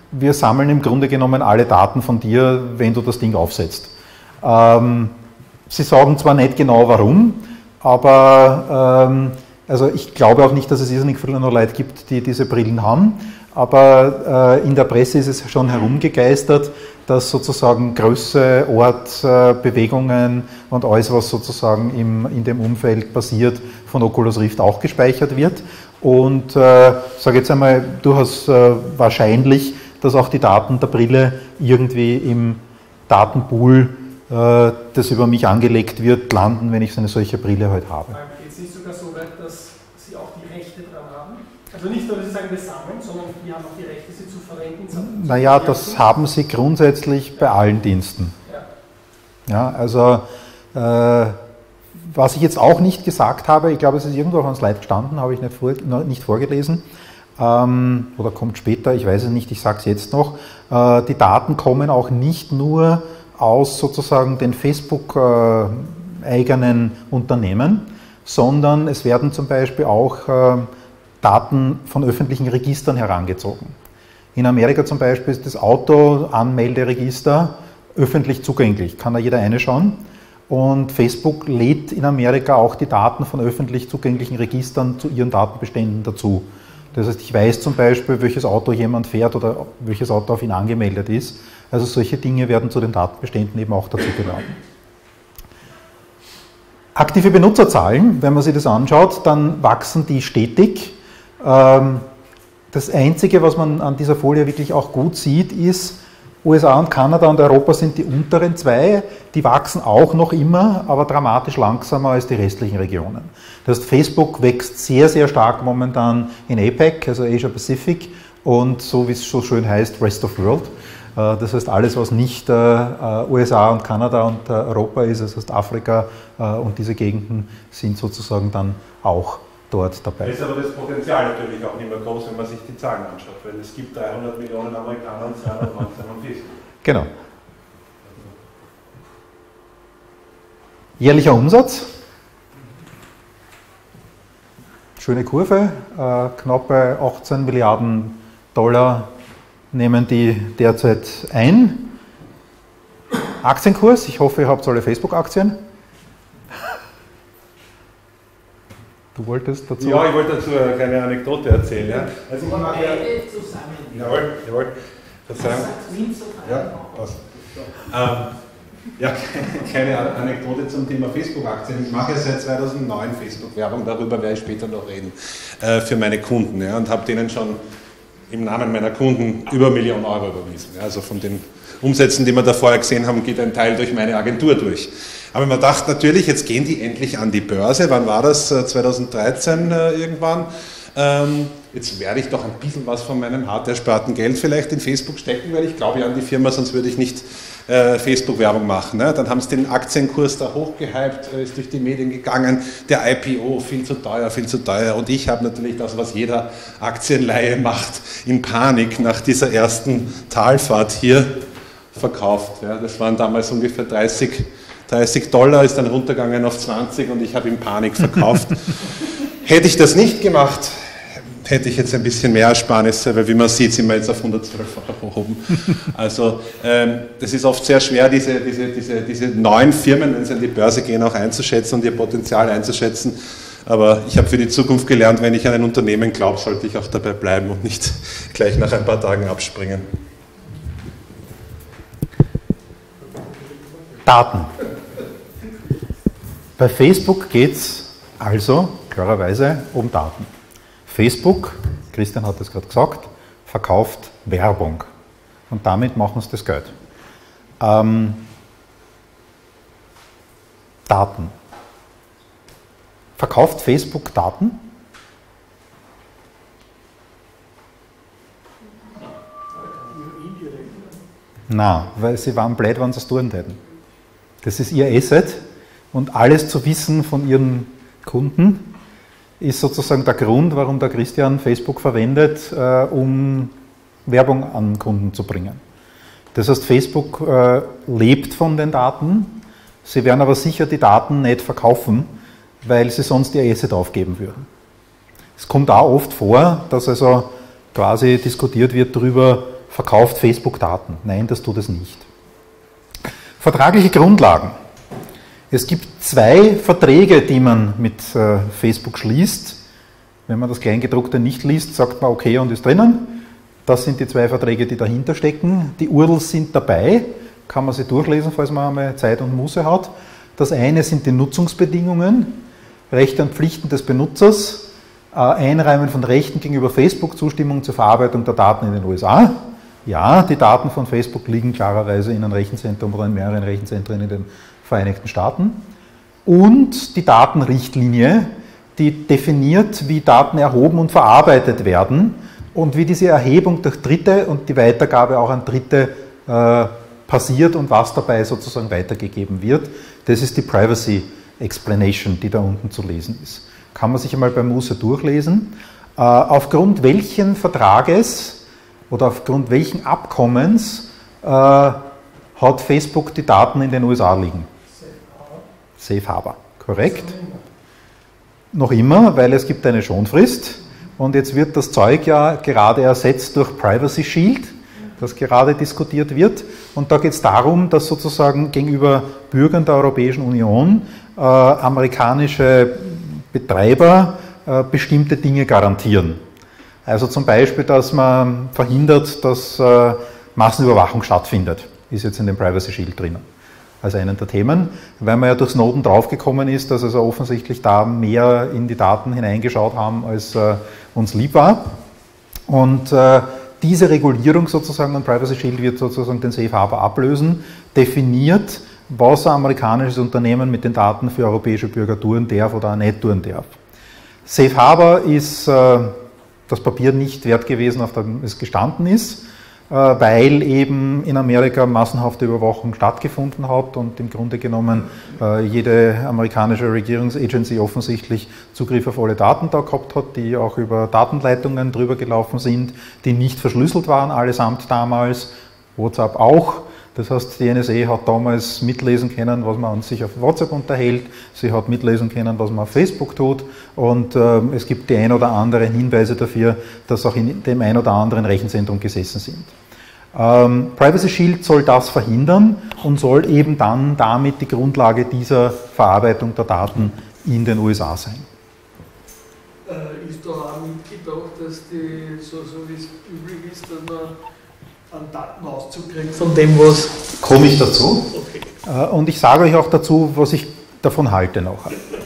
Speaker 1: wir sammeln im Grunde genommen alle Daten von dir, wenn du das Ding aufsetzt. Ähm, sie sagen zwar nicht genau warum, aber ähm, also ich glaube auch nicht, dass es irrsinnig viele Leute gibt, die diese Brillen haben, aber äh, in der Presse ist es schon herumgegeistert, dass sozusagen Größe, Ort, äh, Bewegungen und alles, was sozusagen im, in dem Umfeld passiert, von Oculus Rift auch gespeichert wird. Und äh, sage jetzt einmal durchaus äh, wahrscheinlich, dass auch die Daten der Brille irgendwie im Datenpool, äh, das über mich angelegt wird, landen, wenn ich so eine solche Brille halt habe.
Speaker 3: Geht es nicht sogar so weit, dass Sie auch die Rechte dran haben? Also nicht nur, dass Sie sagen, wir sammeln, sondern wir haben auch die Rechte, sie zu verwenden?
Speaker 1: Naja, das haben Sie grundsätzlich bei allen Diensten. Ja, ja also äh, was ich jetzt auch nicht gesagt habe, ich glaube, es ist irgendwo auf einem Slide gestanden, habe ich nicht, vor, nicht vorgelesen, ähm, oder kommt später, ich weiß es nicht, ich sage es jetzt noch. Äh, die Daten kommen auch nicht nur aus sozusagen den Facebook-eigenen äh, Unternehmen, sondern es werden zum Beispiel auch äh, Daten von öffentlichen Registern herangezogen. In Amerika zum Beispiel ist das Auto-Anmelderegister öffentlich zugänglich, kann da jeder reinschauen. Und Facebook lädt in Amerika auch die Daten von öffentlich zugänglichen Registern zu ihren Datenbeständen dazu. Das heißt, ich weiß zum Beispiel, welches Auto jemand fährt oder welches Auto auf ihn angemeldet ist. Also solche Dinge werden zu den Datenbeständen eben auch dazu geladen. Aktive Benutzerzahlen, wenn man sich das anschaut, dann wachsen die stetig. Das Einzige, was man an dieser Folie wirklich auch gut sieht, ist, U S A und Kanada und Europa sind die unteren zwei, die wachsen auch noch immer, aber dramatisch langsamer als die restlichen Regionen. Das heißt, Facebook wächst sehr, sehr stark momentan in APEC, also Asia Pacific, und so wie es so schön heißt, Rest of World. Das heißt, alles, was nicht U S A und Kanada und Europa ist, das heißt Afrika und diese Gegenden, sind sozusagen dann auch dort dabei.
Speaker 4: Da ist aber das Potenzial natürlich auch nicht mehr groß, wenn man sich die Zahlen anschaut, weil es gibt dreihundert Millionen Amerikaner und zweihundertneunzehn am Facebook.
Speaker 1: Genau. Jährlicher Umsatz. Schöne Kurve, äh, knappe achtzehn Milliarden Dollar nehmen die derzeit ein. Aktienkurs, ich hoffe, ihr habt alle Facebook-Aktien. Du wolltest dazu?
Speaker 4: Ja, ich wollte dazu eine kleine Anekdote erzählen. Ja. Also ich mache ja, jawohl, jawohl, Verzeihung. Ja, was? Ähm, ja, keine Anekdote zum Thema Facebook-Aktien. Ich mache ja seit zweitausendneun Facebook-Werbung, darüber werde ich später noch reden, äh, für meine Kunden. Ja, und habe denen schon im Namen meiner Kunden über eine Million Euro überwiesen. Ja, also von den Umsätzen, die wir da vorher gesehen haben, geht ein Teil durch meine Agentur durch. Aber man dachte natürlich, jetzt gehen die endlich an die Börse. Wann war das? zweitausenddreizehn äh, irgendwann. Ähm, jetzt werde ich doch ein bisschen was von meinem hart ersparten Geld vielleicht in Facebook stecken, weil ich glaube ja an die Firma, sonst würde ich nicht äh, Facebook-Werbung machen. Ne? Dann haben sie den Aktienkurs da hochgehypt, äh, ist durch die Medien gegangen, der I P O, viel zu teuer, viel zu teuer. Und ich habe natürlich das, was jeder Aktienleihe macht, in Panik nach dieser ersten Talfahrt hier verkauft. Ja? Das waren damals ungefähr dreißig Dollar, ist dann runtergegangen auf zwanzig und ich habe in Panik verkauft. Hätte ich das nicht gemacht, hätte ich jetzt ein bisschen mehr Ersparnisse, weil wie man sieht, sind wir jetzt auf hundertzwölf Euro oben. Also ähm, das ist oft sehr schwer, diese, diese, diese, diese neuen Firmen, wenn sie an die Börse gehen, auch einzuschätzen und ihr Potenzial einzuschätzen. Aber ich habe für die Zukunft gelernt, wenn ich an ein Unternehmen glaube, sollte ich auch dabei bleiben und nicht gleich nach ein paar Tagen abspringen.
Speaker 1: Daten. Bei Facebook geht es also klarerweise um Daten. Facebook, Christian hat es gerade gesagt, verkauft Werbung und damit machen sie das Geld. Ähm, Daten. Verkauft Facebook Daten? Nein, weil sie waren blöd, wenn sie es tun täten. Das ist ihr Asset. Und alles zu wissen von ihren Kunden ist sozusagen der Grund, warum der Christian Facebook verwendet, äh, um Werbung an Kunden zu bringen. Das heißt, Facebook äh, lebt von den Daten, sie werden aber sicher die Daten nicht verkaufen, weil sie sonst ihr Asset aufgeben würden. Es kommt auch oft vor, dass also quasi diskutiert wird darüber, verkauft Facebook Daten? Nein, das tut es nicht. Vertragliche Grundlagen. Es gibt zwei Verträge, die man mit äh, Facebook schließt. Wenn man das Kleingedruckte nicht liest, sagt man okay und ist drinnen. Das sind die zwei Verträge, die dahinter stecken. Die U R Ls sind dabei, kann man sie durchlesen, falls man einmal Zeit und Muße hat. Das eine sind die Nutzungsbedingungen, Rechte und Pflichten des Benutzers, äh, Einräumen von Rechten gegenüber Facebook, Zustimmung zur Verarbeitung der Daten in den U S A. Ja, die Daten von Facebook liegen klarerweise in einem Rechenzentrum oder in mehreren Rechenzentren in den Vereinigten Staaten. Und die Datenrichtlinie, die definiert, wie Daten erhoben und verarbeitet werden und wie diese Erhebung durch Dritte und die Weitergabe auch an Dritte äh, passiert und was dabei sozusagen weitergegeben wird. Das ist die Privacy Explanation, die da unten zu lesen ist. Kann man sich einmal bei Muße durchlesen. Äh, aufgrund welchen Vertrages oder aufgrund welchen Abkommens äh, hat Facebook die Daten in den U S A liegen? Safe Harbor, korrekt. Noch immer, weil es gibt eine Schonfrist und jetzt wird das Zeug ja gerade ersetzt durch Privacy Shield, das gerade diskutiert wird. Und da geht es darum, dass sozusagen gegenüber Bürgern der Europäischen Union äh, amerikanische Betreiber äh, bestimmte Dinge garantieren. Also zum Beispiel, dass man verhindert, dass äh, Massenüberwachung stattfindet, ist jetzt in dem Privacy Shield drinnen. Als einen der Themen, weil man ja durch Snowden draufgekommen ist, dass also offensichtlich da mehr in die Daten hineingeschaut haben, als äh, uns lieb war. Und äh, diese Regulierung sozusagen an Privacy Shield wird sozusagen den Safe Harbor ablösen, definiert, was ein amerikanisches Unternehmen mit den Daten für europäische Bürger tun darf oder auch nicht tun darf. Safe Harbor ist äh, das Papier nicht wert gewesen, auf dem es gestanden ist, weil eben in Amerika massenhafte Überwachung stattgefunden hat und im Grunde genommen jede amerikanische Regierungsagency offensichtlich Zugriff auf alle Daten da gehabt hat, die auch über Datenleitungen drüber gelaufen sind, die nicht verschlüsselt waren, allesamt damals, WhatsApp auch. Das heißt, die N S A hat damals mitlesen können, was man an sich auf WhatsApp unterhält. Sie hat mitlesen können, was man auf Facebook tut. Und äh, es gibt die ein oder anderen Hinweise dafür, dass auch in dem ein oder anderen Rechenzentrum gesessen sind. Ähm, Privacy Shield soll das verhindern und soll eben dann damit die Grundlage dieser Verarbeitung der Daten in den U S A sein.
Speaker 5: Äh, ist da auch mitgedacht, dass die, so, so wie es üblich ist, dass man an Datenauszug kriegt von dem, was...
Speaker 1: Komme ich dazu.
Speaker 5: Okay.
Speaker 1: Und ich sage euch auch dazu, was ich davon halte noch.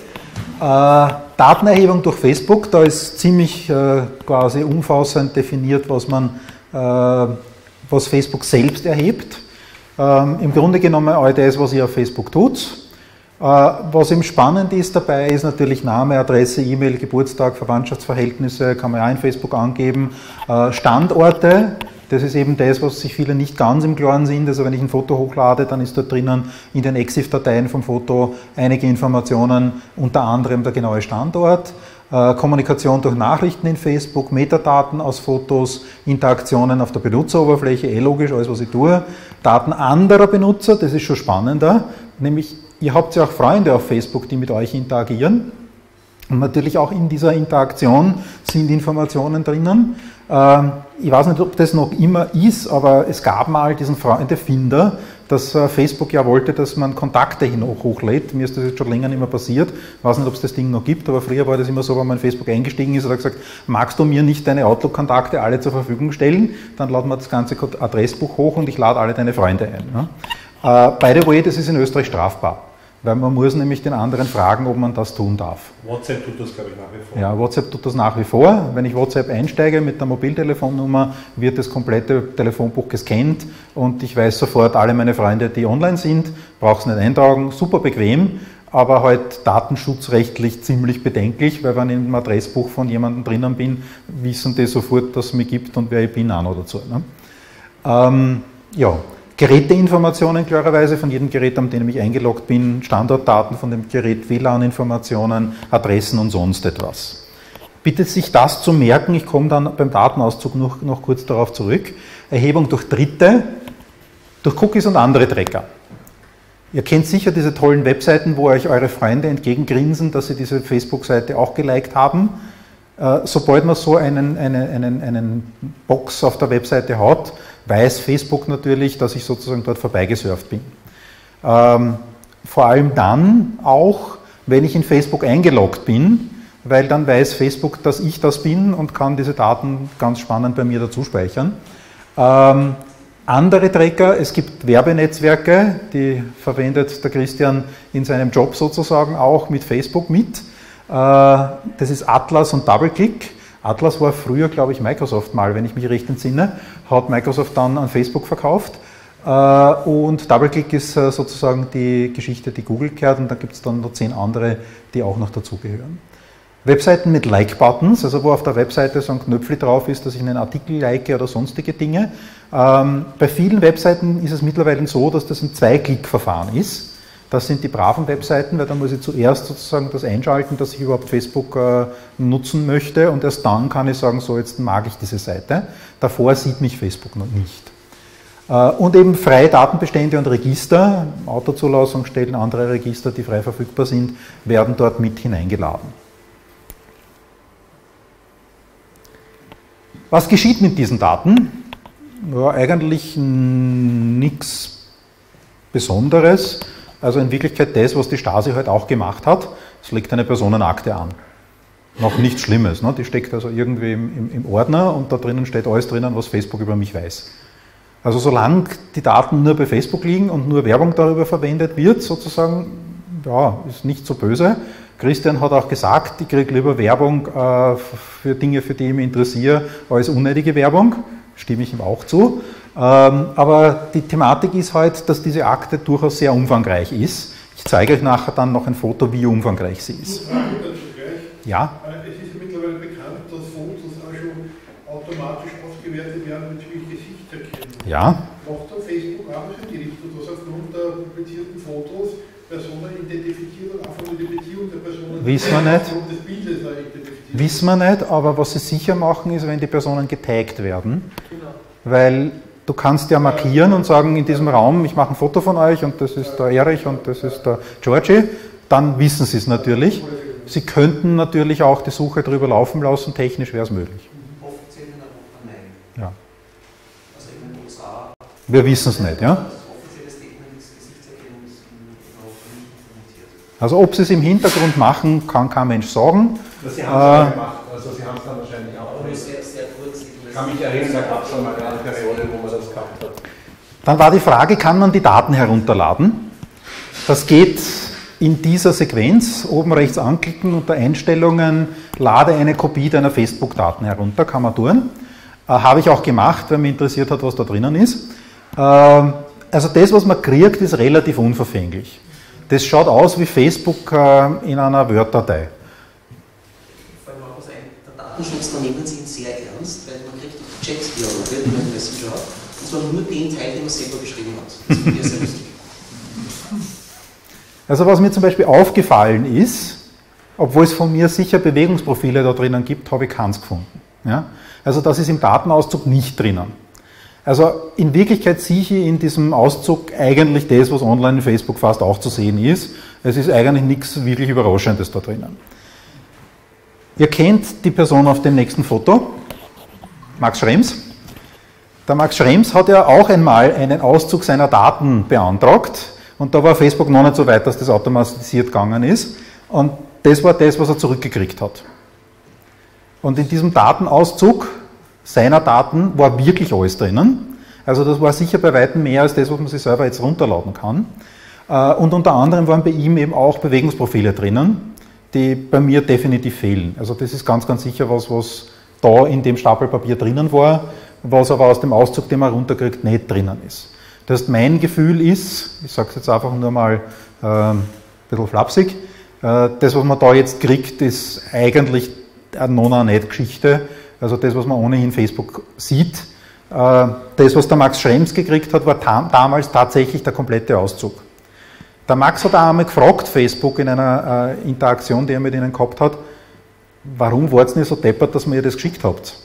Speaker 1: Äh, Datenerhebung durch Facebook, da ist ziemlich äh, quasi umfassend definiert, was man, äh, was Facebook selbst erhebt. Ähm, Im Grunde genommen all das, was ihr auf Facebook tut. Äh, was eben spannend ist dabei, ist natürlich Name, Adresse, E-Mail, Geburtstag, Verwandtschaftsverhältnisse, kann man ja in Facebook angeben, äh, Standorte. Das ist eben das, was sich viele nicht ganz im Klaren sind. Also wenn ich ein Foto hochlade, dann ist dort drinnen in den EXIF-Dateien vom Foto einige Informationen, unter anderem der genaue Standort, äh, Kommunikation durch Nachrichten in Facebook, Metadaten aus Fotos, Interaktionen auf der Benutzeroberfläche, eh logisch, alles was ich tue, Daten anderer Benutzer, das ist schon spannender, nämlich ihr habt ja auch Freunde auf Facebook, die mit euch interagieren. Und natürlich auch in dieser Interaktion sind Informationen drinnen. Ich weiß nicht, ob das noch immer ist, aber es gab mal diesen Freundefinder, dass Facebook ja wollte, dass man Kontakte hin hochlädt. Mir ist das jetzt schon länger nicht mehr passiert. Ich weiß nicht, ob es das Ding noch gibt, aber früher war das immer so, wenn man in Facebook eingestiegen ist, hat er gesagt, magst du mir nicht deine Outlook-Kontakte alle zur Verfügung stellen? Dann laden wir das ganze Adressbuch hoch und ich lade alle deine Freunde ein. By the way, das ist in Österreich strafbar. Weil man muss nämlich den anderen fragen, ob man das tun darf.
Speaker 4: WhatsApp tut das, glaube ich, nach wie vor.
Speaker 1: Ja, WhatsApp tut das nach wie vor. Wenn ich WhatsApp einsteige mit der Mobiltelefonnummer, wird das komplette Telefonbuch gescannt und ich weiß sofort alle meine Freunde, die online sind, brauche es nicht eintragen, super bequem, aber halt datenschutzrechtlich ziemlich bedenklich, weil wenn ich im Adressbuch von jemandem drinnen bin, wissen die sofort, dass es mich gibt und wer ich bin, auch noch dazu. Ne? Ähm, ja. Geräteinformationen klarerweise von jedem Gerät, an dem ich eingeloggt bin, Standortdaten von dem Gerät, W L A N-Informationen, Adressen und sonst etwas. Bitte sich das zu merken, ich komme dann beim Datenauszug noch, noch kurz darauf zurück. Erhebung durch Dritte, durch Cookies und andere Tracker. Ihr kennt sicher diese tollen Webseiten, wo euch eure Freunde entgegengrinsen, dass sie diese Facebook-Seite auch geliked haben. Sobald man so einen, einen, einen, einen Box auf der Webseite hat, weiß Facebook natürlich, dass ich sozusagen dort vorbeigesurft bin. Ähm, vor allem dann auch, wenn ich in Facebook eingeloggt bin, weil dann weiß Facebook, dass ich das bin und kann diese Daten ganz spannend bei mir dazu speichern. Ähm, andere Tracker, es gibt Werbenetzwerke, die verwendet der Christian in seinem Job sozusagen auch mit Facebook mit. Äh, das ist Atlas und DoubleClick. Atlas war früher, glaube ich, Microsoft mal, wenn ich mich recht entsinne, hat Microsoft dann an Facebook verkauft. Äh, und DoubleClick ist äh, sozusagen die Geschichte, die Google kehrt, und da gibt es dann noch zehn andere, die auch noch dazugehören. Webseiten mit Like-Buttons, also wo auf der Webseite so ein Knöpfchen drauf ist, dass ich einen Artikel like oder sonstige Dinge. Ähm, bei vielen Webseiten ist es mittlerweile so, dass das ein Zwei-Klick-Verfahren ist. Das sind die braven Webseiten, weil da muss ich zuerst sozusagen das einschalten, dass ich überhaupt Facebook äh, nutzen möchte, und erst dann kann ich sagen, so jetzt mag ich diese Seite. Davor sieht mich Facebook noch nicht. Äh, und eben freie Datenbestände und Register, Autozulassungsstellen, andere Register, die frei verfügbar sind, werden dort mit hineingeladen. Was geschieht mit diesen Daten? Ja, eigentlich nichts Besonderes. Also in Wirklichkeit das, was die Stasi halt auch gemacht hat. Es legt eine Personenakte an. Noch nichts Schlimmes. Ne? Die steckt also irgendwie im, im, im Ordner, und da drinnen steht alles drinnen, was Facebook über mich weiß. Also solange die Daten nur bei Facebook liegen und nur Werbung darüber verwendet wird, sozusagen, ja, ist nicht so böse. Christian hat auch gesagt, ich kriege lieber Werbung äh, für Dinge, für die ich mich interessiere, als unnötige Werbung. Stimme ich ihm auch zu. Ähm, aber die Thematik ist halt, dass diese Akte durchaus sehr umfangreich ist. Ich zeige euch nachher dann noch ein Foto, wie umfangreich sie ist. Ja?
Speaker 2: Es ist mittlerweile bekannt, dass Fotos auch schon automatisch ausgewertet werden bezüglich Gesichtserkennung.
Speaker 1: Ja.
Speaker 2: Macht da Facebook auch in die Richtung, dass aufgrund der publizierten Fotos Personen identifiziert und auch von der Beziehung der Personen
Speaker 1: Wissen wir nicht.
Speaker 2: aufgrund des Bildes identifiziert?
Speaker 1: Wissen wir nicht, aber was sie sicher machen, ist, wenn die Personen getaggt werden.
Speaker 5: Genau.
Speaker 1: Weil du kannst ja markieren und sagen, in diesem Raum, ich mache ein Foto von euch und das ist der Erich und das ist der Georgie, dann wissen sie es natürlich. Sie könnten natürlich auch die Suche drüber laufen lassen, technisch wäre es möglich.
Speaker 6: Offiziell in Europa nein.
Speaker 1: Ja.
Speaker 6: Also in den U S A.
Speaker 1: Wir wissen es nicht, ja?
Speaker 6: Das offizielle Statement ist, Gesichtserkennung ist in Europa nicht implementiert.
Speaker 1: Also ob sie es im Hintergrund machen, kann kein Mensch sagen.
Speaker 4: Sie haben es äh, gemacht, also Sie haben es dann wahrscheinlich auch.
Speaker 6: Aber sehr, sehr kurz.
Speaker 4: Ich kann mich erinnern, da gab es schon mal eine Periode, wo man das gehabt hat.
Speaker 1: Dann war die Frage, kann man die Daten herunterladen? Das geht in dieser Sequenz, oben rechts anklicken, unter Einstellungen, lade eine Kopie deiner Facebook-Daten herunter, kann man tun. Äh, Habe ich auch gemacht, weil mich interessiert hat, was da drinnen ist. Äh, also das, was man kriegt, ist relativ unverfänglich. Das schaut aus wie Facebook äh, in einer Word-Datei.
Speaker 6: Vor allem auch was ein, der Datenschutz, da nehmen Sie ihn sehr ernst, weil man kriegt die Checks, die er arbeitet, wenn man Messenger hat, und zwar nur den Teil, den man selber geschrieben hat. Das finde ich sehr lustig.
Speaker 1: Also was mir zum Beispiel aufgefallen ist, obwohl es von mir sicher Bewegungsprofile da drinnen gibt, habe ich keins gefunden. Ja? Also das ist im Datenauszug nicht drinnen. Also in Wirklichkeit sehe ich in diesem Auszug eigentlich das, was online in Facebook fast auch zu sehen ist. Es ist eigentlich nichts wirklich Überraschendes da drinnen. Ihr kennt die Person auf dem nächsten Foto, Max Schrems. Der Max Schrems hat ja auch einmal einen Auszug seiner Daten beantragt. Und da war Facebook noch nicht so weit, dass das automatisiert gegangen ist. Und das war das, was er zurückgekriegt hat. Und in diesem Datenauszug seiner Daten war wirklich alles drinnen. Also das war sicher bei weitem mehr als das, was man sich selber jetzt runterladen kann. Und unter anderem waren bei ihm eben auch Bewegungsprofile drinnen, die bei mir definitiv fehlen. Also das ist ganz, ganz sicher was, was da in dem Stapel Papier drinnen war, was aber aus dem Auszug, den man runterkriegt, nicht drinnen ist. Das heißt, mein Gefühl ist, ich sage es jetzt einfach nur mal äh, ein bisschen flapsig, äh, das, was man da jetzt kriegt, ist eigentlich eine Nona-Net-Geschichte. Also das, was man ohnehin Facebook sieht. Äh, das, was der Max Schrems gekriegt hat, war ta damals tatsächlich der komplette Auszug. Der Max hat auch einmal gefragt, Facebook, in einer äh, Interaktion, die er mit ihnen gehabt hat, warum wart ihr nicht so deppert, dass ihr das geschickt habt?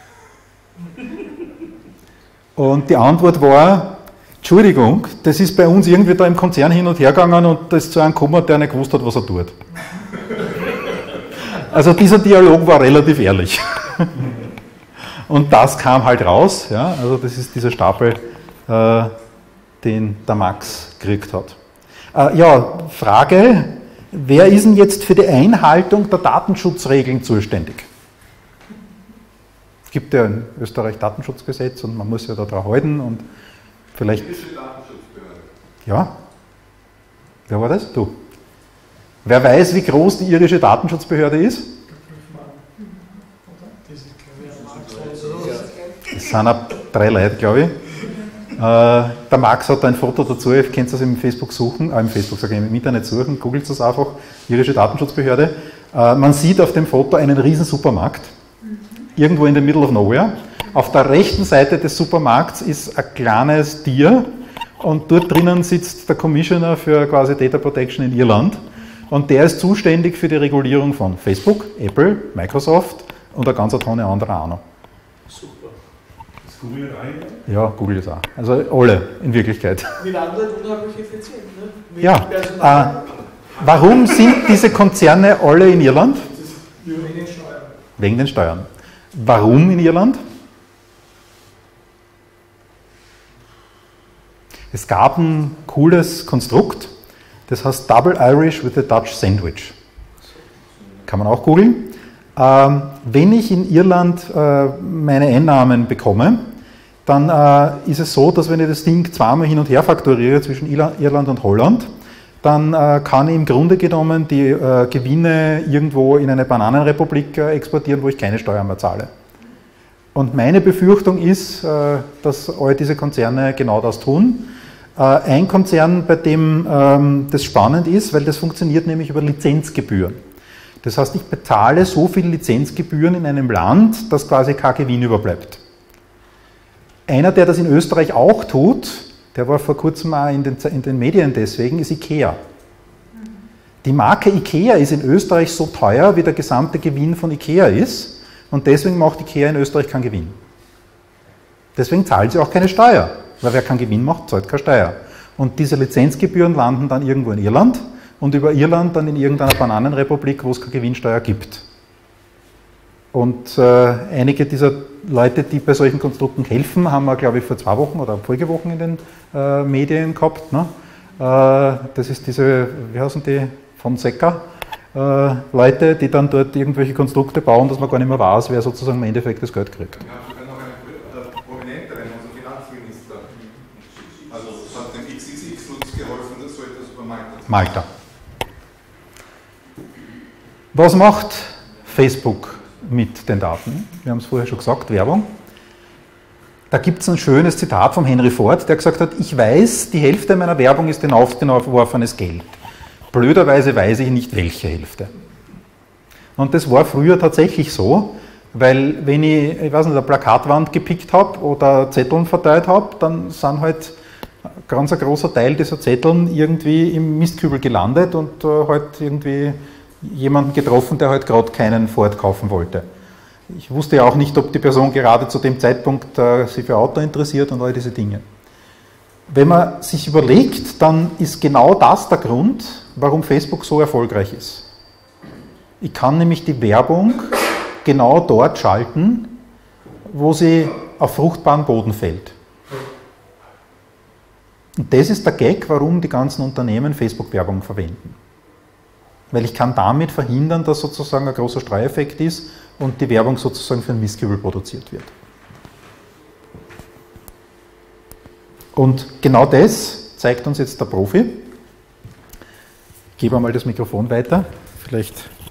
Speaker 1: Und die Antwort war, Entschuldigung, das ist bei uns irgendwie da im Konzern hin und her gegangen und da ist zu einem gekommen, der nicht gewusst hat, was er tut. Also dieser Dialog war relativ ehrlich. Und das kam halt raus, ja, also das ist dieser Stapel, äh, den der Max gekriegt hat. Äh, ja, Frage, wer ist denn jetzt für die Einhaltung der Datenschutzregeln zuständig? Es gibt ja in Österreich Datenschutzgesetz und man muss ja daran halten und vielleicht... Ja? Wer war das? Du. Wer weiß, wie groß die irische Datenschutzbehörde ist? Es sind auch drei Leute, glaube ich. Äh, der Max hat da ein Foto dazu, ihr könnt es im Facebook suchen, äh, im Facebook sage ich, im Internet suchen, googelt es einfach, irische Datenschutzbehörde. Äh, man sieht auf dem Foto einen riesen Supermarkt, irgendwo in the middle of nowhere. Auf der rechten Seite des Supermarkts ist ein kleines Tier und dort drinnen sitzt der Commissioner für quasi Data Protection in Irland und der ist zuständig für die Regulierung von Facebook, Apple, Microsoft und eine ganze Tonne anderer auch noch.
Speaker 5: Super.
Speaker 4: Ist Google rein?
Speaker 1: Ja, Google ist auch. Also alle in Wirklichkeit.
Speaker 5: Mit anderen unglaublich effizient. Ne? Mit
Speaker 1: Ja,
Speaker 5: Personal.
Speaker 1: äh, warum sind diese Konzerne alle in Irland?
Speaker 3: Wegen den Steuern.
Speaker 1: Wegen den Steuern. Warum in Irland? Es gab ein cooles Konstrukt, das heißt Double Irish with a Dutch Sandwich. Kann man auch googeln. Ähm, wenn ich in Irland äh, meine Einnahmen bekomme, dann äh, ist es so, dass wenn ich das Ding zweimal hin und her fakturiere zwischen Irland und Holland, dann äh, kann ich im Grunde genommen die äh, Gewinne irgendwo in eine Bananenrepublik äh, exportieren, wo ich keine Steuern mehr zahle. Und meine Befürchtung ist, äh, dass all diese Konzerne genau das tun. Äh, ein Konzern, bei dem ähm, das spannend ist, weil das funktioniert nämlich über Lizenzgebühren. Das heißt, ich bezahle so viel Lizenzgebühren in einem Land, dass quasi kein Gewinn überbleibt. Einer, der das in Österreich auch tut, der war vor kurzem auch in den, in den Medien deswegen, ist IKEA. Die Marke IKEA ist in Österreich so teuer, wie der gesamte Gewinn von IKEA ist und deswegen macht IKEA in Österreich keinen Gewinn. Deswegen zahlt sie auch keine Steuer, weil wer keinen Gewinn macht, zahlt keine Steuer. Und diese Lizenzgebühren landen dann irgendwo in Irland und über Irland dann in irgendeiner Bananenrepublik, wo es keine Gewinnsteuer gibt. Und äh, einige dieser Leute, die bei solchen Konstrukten helfen, haben wir, glaube ich, vor zwei Wochen oder Folgewochen in den äh, Medien gehabt. Ne? Äh, das ist diese, wie heißen die, von Secker, äh, Leute, die dann dort irgendwelche Konstrukte bauen, dass man gar nicht mehr weiß, wer sozusagen im Endeffekt das Geld kriegt.
Speaker 7: Ja, sogar noch eine prominentere, unser Finanzminister. Also es hat dem X X X-Lutz geholfen, das so etwas über Malta zu
Speaker 1: Malta. Was macht Facebook mit den Daten? Wir haben es vorher schon gesagt, Werbung. Da gibt es ein schönes Zitat von Henry Ford, der gesagt hat, ich weiß, die Hälfte meiner Werbung ist hinausgeworfenes Geld. Blöderweise weiß ich nicht, welche Hälfte. Und das war früher tatsächlich so, weil wenn ich, ich weiß nicht, eine Plakatwand gepickt habe oder Zetteln verteilt habe, dann sind halt ganz ein großer Teil dieser Zetteln irgendwie im Mistkübel gelandet und äh, halt irgendwie jemanden getroffen, der halt gerade keinen Ford kaufen wollte. Ich wusste ja auch nicht, ob die Person gerade zu dem Zeitpunkt äh, sich für Auto interessiert und all diese Dinge. Wenn man sich überlegt, dann ist genau das der Grund, warum Facebook so erfolgreich ist. Ich kann nämlich die Werbung genau dort schalten, wo sie auf fruchtbaren Boden fällt. Und das ist der Gag, warum die ganzen Unternehmen Facebook-Werbung verwenden. Weil ich kann damit verhindern, dass sozusagen ein großer Streueffekt ist und die Werbung sozusagen für ein Mistkübel produziert wird. Und genau das zeigt uns jetzt der Profi. Ich gebe einmal das Mikrofon weiter. Vielleicht